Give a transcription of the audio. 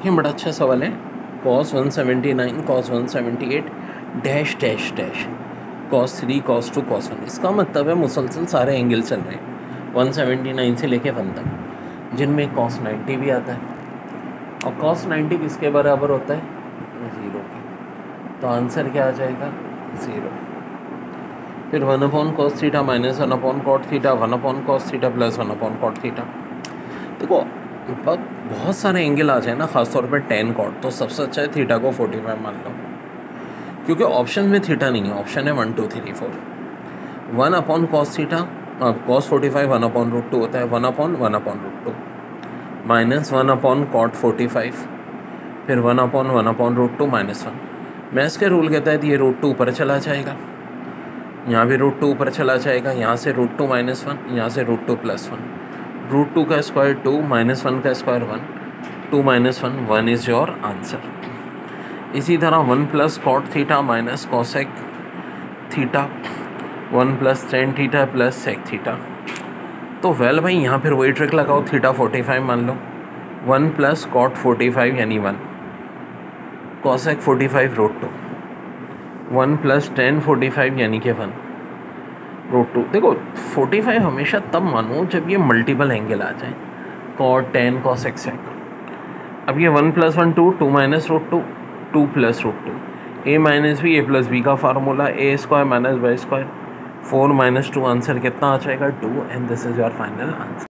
ये बड़ा अच्छा सवाल है। cos 179 cos 178 dash dash dash cos 3 cos 2 cos 1। इसका मतलब है मुसलसल सारे एंगल चल रहे हैं 179 से लेके 1 तक, जिनमें cos 90 भी आता है। और cos 90 किसके बराबर होता है? 0 के। तो आंसर क्या आ जाएगा? 0। फिर 1/cos theta minus 1/cot theta 1/cos theta plus 1/cot theta. देखो बहुत सारे एंगल आ जाए ना, खासतौर पे tan cot, तो सबसे अच्छा है थीटा को 45 मान लो, क्योंकि ऑप्शन में थीटा नहीं है, ऑप्शन है 1 2 3 4। 1/cos थीटा cos 45 1/√2 होता है, 1/1/√2 माइनस 1/cot 45, फिर 1/1/√2 -1। मैथ्स के रूल कहता है कि ये √2 ऊपर चला जाएगा, यहाँ भी √2 ऊपर चला जाएगा, यहाँ से √2 -1, यहाँ से √2 +1। √2 का स्क्वायर 2 -1 का स्क्वायर 1, 2 -1 1 इज़ योर आंसर। इसी तरह 1 cot theta minus cosec theta 1 tan theta plus sec theta. तो वेल भाई यहाँ फिर वही ट्रिक लगाओ, थीटा 45 मान लो, 1 cot 45 यानी 1, cosec 45 √2, 1 tan 45 यानी कि 1 √2। देखो 45 हमेशा तब मानो जब ये मल्टीपल एंगल आ जाए, cot tan cosec sec। अब ये 1 + 1 2, 2 - √2, 2 + √2, a - b a + b का फार्मूला, a² - y², 4 - 2, आंसर कितना आ जाएगा? 2, and this is your final answer.